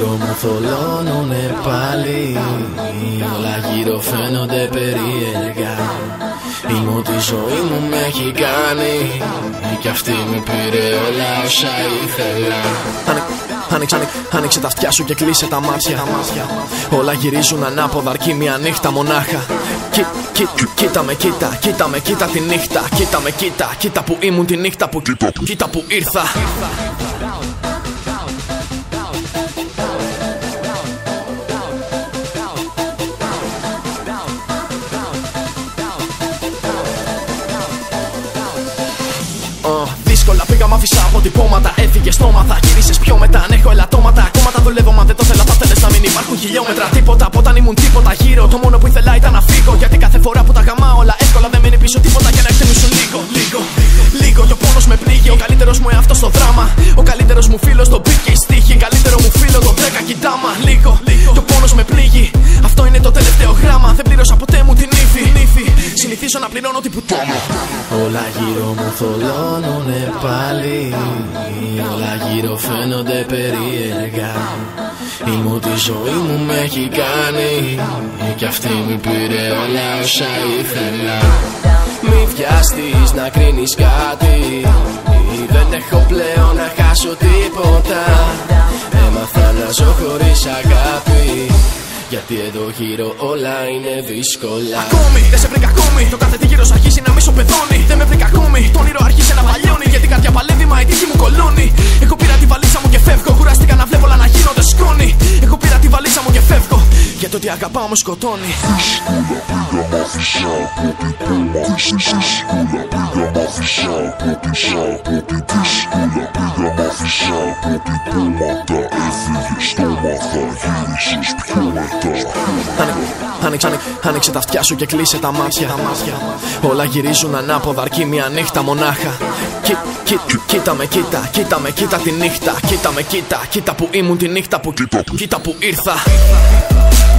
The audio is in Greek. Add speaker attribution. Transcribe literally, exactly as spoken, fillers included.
Speaker 1: γύρω μου θολώνουνε πάλι. Όλα γύρω φαίνονται περίεργα. Η μου τη ζωή μου με έχει κάνει. Κι αυτή μου πήρε όλα όσα ήθελα. Άνοιξε, άνοιξε, άνοιξε τα αυτιά σου και κλείσε τα μάτια, τα μάτια. Όλα γυρίζουν ανάποδα αρκεί μια νύχτα μονάχα. Κι, κι, κοίτα με, κοίτα, κοίτα με, κοίτα τη νύχτα. Κοίτα με, κοίτα, κοίτα που ήμουν τη νύχτα που κοίτα, κοίτα που ήρθα. Δύσκολα πήγα, μ' άφησα αποτυπώματα. Έφυγε στόματα, γύρισες πιο μετά. Αν έχω ελαττώματα, ακόμα τα δουλεύω. Μα δεν το θέλω, θα θέλεις να μην υπάρχουν χιλιόμετρα. Τίποτα από όταν ήμουν τίποτα γύρω. Το μόνο που ήθελα ήταν να φύγω. Γιατί κάθε φορά που τα γαμάω όλα εύκολα δεν μένει πίσω τίποτα για να εκτιμήσουν λίγο. Λίγο, λίγο κι ο πόνος με πνίγει. Ο καλύτερος μου εαυτός στο δράμα. Ο καλύτερος μου φίλος το beat και η στίχη. Καλύτερο μου φίλο το δέκα κοιτάμα. Λίγο, κι ο πόνος με πνίγει. Αυτό είναι το τελευταίο γράμμα. Δεν πλήρωσα ποτέ μου την ύφη. Συνηθίζω να πληρώνω την πουτάνα. Όλα γύρω μου θολώνουνε πάλι. Όλα γύρω φαίνονται περίεργα. Η μου τη ζωή μου με έχει κάνει. Κι αυτή μου πήρε όλα όσα ήθελα. Μη βιαστείς να κρίνεις κάτι. Δεν έχω πλέον να χάσω τίποτα. Έμαθα να ζω χωρίς αγάπη. Γιατί εδώ γύρω όλα είναι δύσκολα. Ακόμη δεν σε βρήκα ακόμη. Το κάθε τι γύρω σου αρχίζει να μη σου πεδώνει. Δεν με βρήκα ακόμη. Το όνειρο άρχισε να παλιώνει. Γιατί καρδιά παλεύει, μα η τύχη μου κολώνει. Εγώ πήρα τη βαλίτσα μου και φεύγω. Κουράστηκα να βλέπω όλα να γίνονται σκόνη. Εγώ πήρα τη βαλίτσα μου και φεύγω. Γιατί ό,τι αγαπάω μου σκοτώνει. Άνοιξε, άνοιξε τα αυτιά σου και κλείσε τα μάτια, τα μάτια. Όλα γυρίζουν ανάποδα αρκεί μια νύχτα μονάχα. Κι, κι, κοίτα με, κοίτα, κοίτα με, κοίτα τη νύχτα. Κοίτα με, κοίτα, κοίτα που ήμουν τη νύχτα που κοίτα, κοίτα που ήρθα.